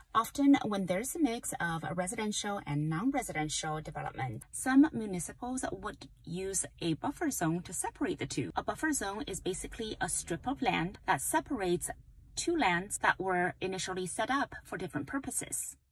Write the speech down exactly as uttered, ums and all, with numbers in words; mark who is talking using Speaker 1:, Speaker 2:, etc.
Speaker 1: Often, when there's a mix of residential and non-residential development, some municipals would use a buffer zone to separate the two. A buffer zone is basically a strip of land that separates two lands that were initially set up for different purposes.